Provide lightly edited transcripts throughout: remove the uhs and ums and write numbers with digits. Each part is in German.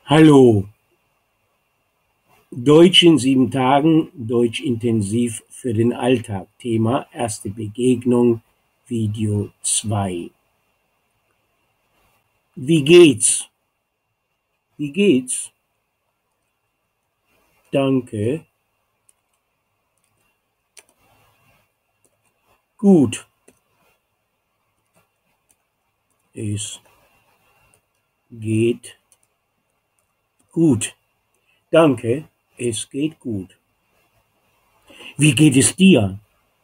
Hallo, Deutsch in 7 Tagen, Deutsch intensiv für den Alltag. Thema erste Begegnung, Video 2. Wie geht's? Wie geht's? Danke. Gut. Es geht gut. Danke. Es geht gut. Wie geht es dir?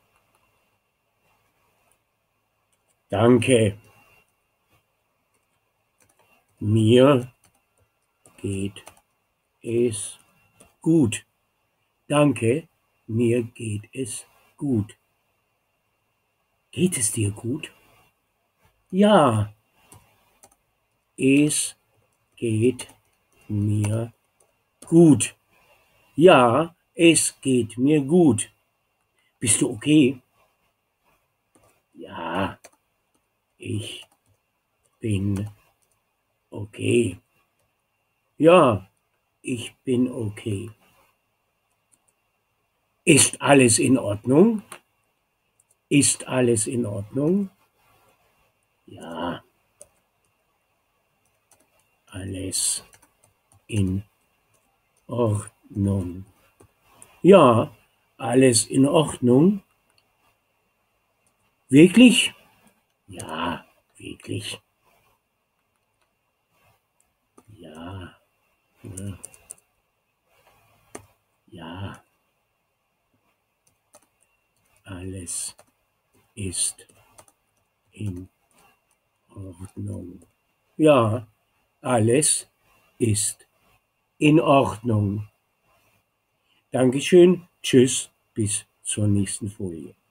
Danke. Mir geht es gut. Danke. Mir geht es gut. Geht es dir gut? Ja. Es geht mir gut. Ja, es geht mir gut. Bist du okay? Ja, ich bin okay. Ja, ich bin okay. Ist alles in Ordnung? Ist alles in Ordnung? Ja, alles in Ordnung. Ja, alles in Ordnung. Wirklich? Ja, wirklich. Ja, ja, ja. Alles ist in Ordnung. Ja, alles ist in Ordnung. Dankeschön. Tschüss. Bis zur nächsten Folie.